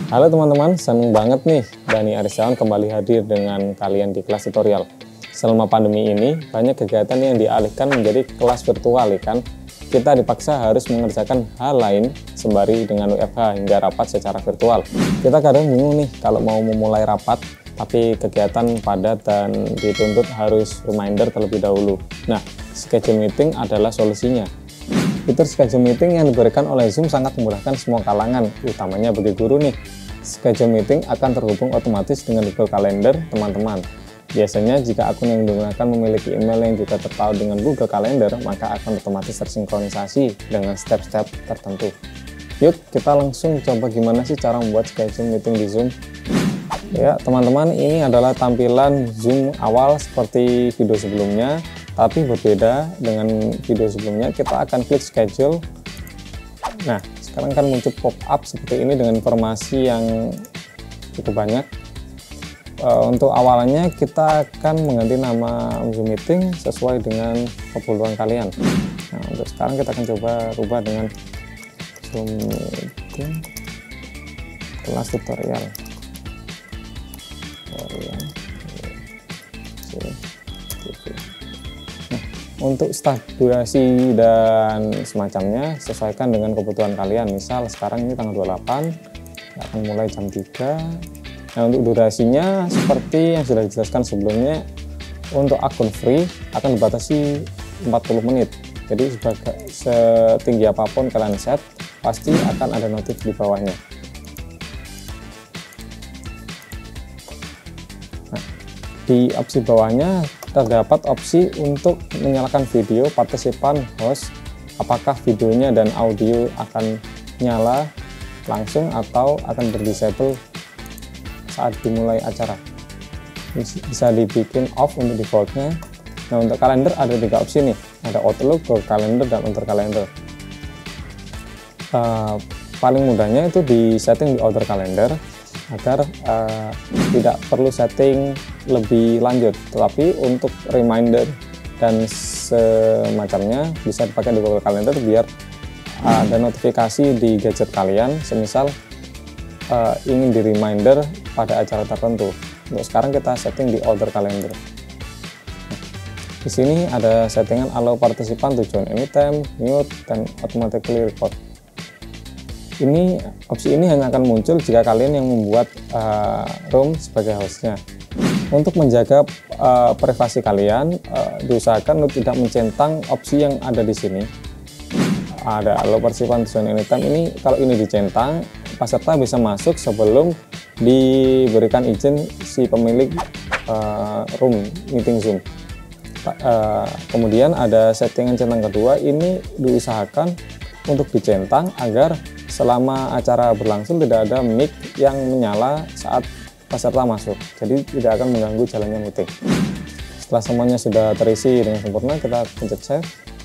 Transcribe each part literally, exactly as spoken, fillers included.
Halo teman-teman, seneng banget nih Dani Aristawan kembali hadir dengan kalian di kelas tutorial. Selama pandemi ini, banyak kegiatan yang dialihkan menjadi kelas virtual ya kan. Kita dipaksa harus mengerjakan hal lain sembari dengan W F H hingga rapat secara virtual. Kita kadang bingung nih kalau mau memulai rapat, tapi kegiatan padat dan dituntut harus reminder terlebih dahulu. Nah, schedule meeting adalah solusinya. Fitur schedule meeting yang diberikan oleh Zoom sangat memudahkan semua kalangan, utamanya bagi guru nih. Schedule meeting akan terhubung otomatis dengan Google Calendar teman-teman. Biasanya jika akun yang digunakan memiliki email yang juga terpaut dengan Google Calendar, maka akan otomatis tersinkronisasi dengan step-step tertentu. Yuk, kita langsung coba gimana sih cara membuat schedule meeting di Zoom. Ya, teman-teman, ini adalah tampilan Zoom awal seperti video sebelumnya, tapi berbeda dengan video sebelumnya. Kita akan klik schedule. Nah, sekarang kan muncul pop-up seperti ini dengan informasi yang cukup banyak. E, untuk awalnya kita akan mengganti nama Zoom Meeting sesuai dengan keperluan kalian. Nah, untuk sekarang kita akan coba rubah dengan Zoom Meeting kelas tutorial. tutorial. Untuk start, durasi, dan semacamnya sesuaikan dengan kebutuhan kalian. Misal sekarang ini tanggal dua puluh delapan, akan mulai jam tiga. Nah, untuk durasinya seperti yang sudah dijelaskan sebelumnya, untuk akun free akan dibatasi empat puluh menit. Jadi sebagai setinggi apapun kalian set, pasti akan ada notif di bawahnya. Nah, di opsi bawahnya terdapat opsi untuk menyalakan video partisipan host, apakah videonya dan audio akan nyala langsung atau akan berdisable saat dimulai acara. Bisa dibikin off untuk defaultnya. Nah, untuk kalender ada tiga opsi nih, ada Outlook, Google Calendar, dan Outer Calendar. Uh, paling mudahnya itu di setting di Outer Calendar agar uh, tidak perlu setting lebih lanjut, tetapi untuk reminder dan semacamnya bisa dipakai di Google Calendar biar uh, ada notifikasi di gadget kalian semisal uh, ingin di reminder pada acara tertentu. Untuk sekarang kita setting di Outer Calendar. Di sini ada settingan allow partisipan to join anytime, mute, dan automatically record. Ini opsi ini hanya akan muncul jika kalian yang membuat uh, room sebagai hostnya. Untuk menjaga uh, privasi kalian, uh, diusahakan untuk tidak mencentang opsi yang ada di sini. Ada allow participant to join anytime. Ini kalau ini dicentang, peserta bisa masuk sebelum diberikan izin si pemilik uh, room meeting Zoom. Uh, kemudian ada settingan centang kedua, ini diusahakan untuk dicentang agar selama acara berlangsung tidak ada mic yang menyala saat peserta masuk, jadi tidak akan mengganggu jalannya meeting. Setelah semuanya sudah terisi dengan sempurna, kita pencet save.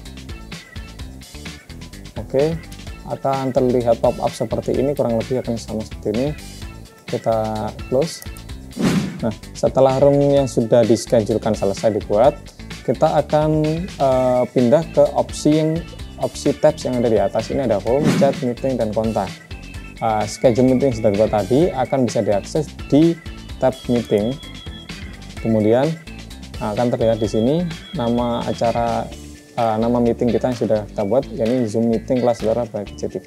Oke, akan terlihat pop-up seperti ini, kurang lebih akan sama seperti ini. Kita close. Nah, setelah room yang sudah dischedulekan selesai dibuat, kita akan uh, pindah ke opsi yang opsi tabs yang ada di atas. Ini ada home, chat, meeting, dan kontak. Uh, schedule meeting yang sudah dibuat tadi akan bisa diakses di tab meeting. Kemudian uh, akan terlihat di sini nama acara, uh, nama meeting kita yang sudah kita buat, yakni Zoom Meeting kelas tutorial by K C T V.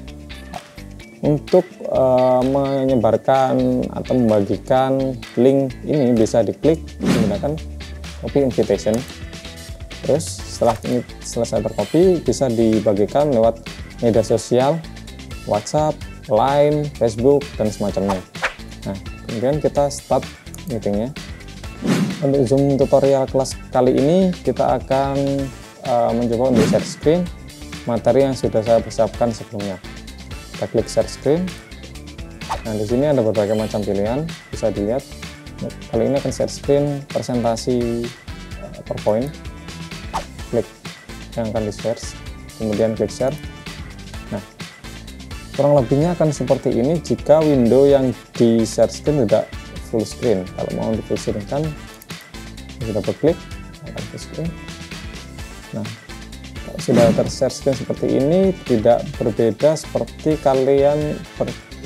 Untuk uh, menyebarkan atau membagikan link ini bisa diklik menggunakan copy invitation. Terus setelah ini selesai tercopy, bisa dibagikan lewat media sosial, WhatsApp, Line, Facebook, dan semacamnya. Nah, kemudian kita start meetingnya. Untuk Zoom tutorial kelas kali ini, kita akan uh, mencoba untuk share screen materi yang sudah saya persiapkan sebelumnya. Kita klik share screen. Nah, di sini ada berbagai macam pilihan, bisa dilihat. Kali ini akan share screen presentasi uh, PowerPoint. Klik yang akan di share, kemudian klik share. Nah, kurang lebihnya akan seperti ini jika window yang di share screen tidak full screen. Kalau mau di full screen kan kita double klik akan full screen. Nah, kalau sudah ter share screen seperti ini, tidak berbeda seperti kalian ber,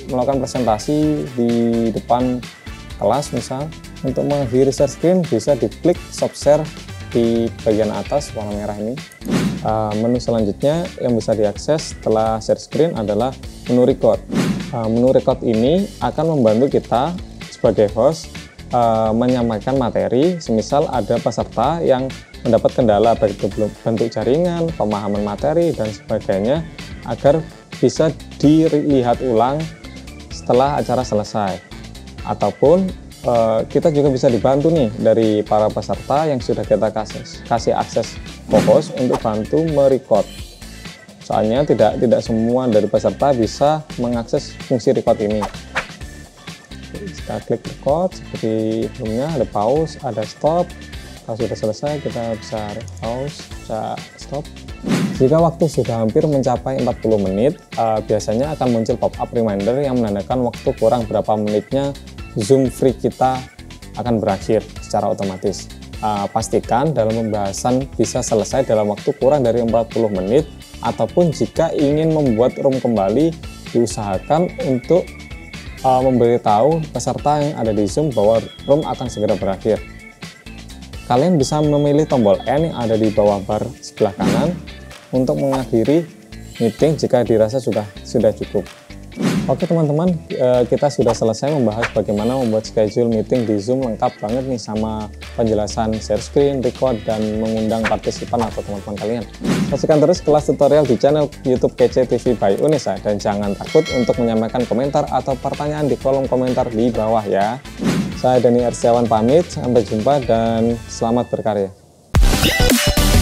melakukan presentasi di depan kelas misal. Untuk mengakhiri share screen bisa diklik stop share di bagian atas warna merah ini. Uh, menu selanjutnya yang bisa diakses setelah share screen adalah menu record. Uh, menu record ini akan membantu kita sebagai host uh, menyampaikan materi, semisal ada peserta yang mendapat kendala baik itu bentuk jaringan, pemahaman materi, dan sebagainya, agar bisa dilihat ulang setelah acara selesai. Ataupun uh, kita juga bisa dibantu nih dari para peserta yang sudah kita kasih, kasih akses co-host untuk bantu merecord. Soalnya tidak tidak semua dari peserta bisa mengakses fungsi record ini. Kita klik record seperti sebelumnya, ada pause, ada stop. Kalau sudah selesai kita bisa pause, bisa stop. Jika waktu sudah hampir mencapai empat puluh menit, uh, biasanya akan muncul pop-up reminder yang menandakan waktu kurang berapa menitnya Zoom free kita akan berakhir secara otomatis. Uh, pastikan dalam pembahasan bisa selesai dalam waktu kurang dari empat puluh menit, ataupun jika ingin membuat room kembali, diusahakan untuk uh, memberitahu peserta yang ada di Zoom bahwa room akan segera berakhir. Kalian bisa memilih tombol N yang ada di bawah bar sebelah kanan untuk mengakhiri meeting jika dirasa sudah sudah cukup. Oke teman-teman, kita sudah selesai membahas bagaimana membuat schedule meeting di Zoom. Lengkap banget nih sama penjelasan share screen, record, dan mengundang partisipan atau teman-teman kalian. Saksikan terus kelas tutorial di channel YouTube Kece T V by Unesa, dan jangan takut untuk menyampaikan komentar atau pertanyaan di kolom komentar di bawah ya. Saya Dani Arsiawan pamit, sampai jumpa dan selamat berkarya.